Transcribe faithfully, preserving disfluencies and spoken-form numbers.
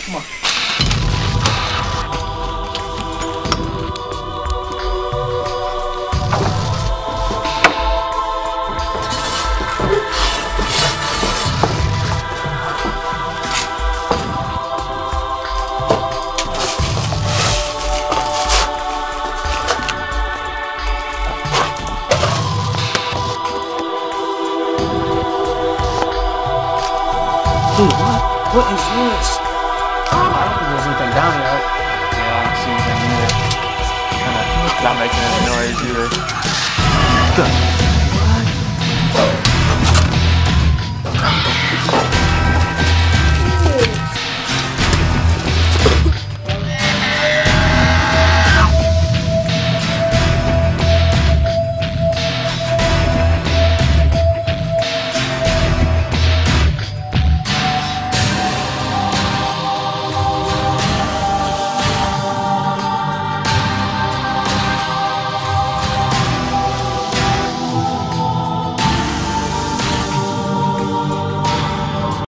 Come on. Dude, what? What is this? I don't think there's anything down yet. Yeah, I don't see anything either. Kind of not making any noise either. The what?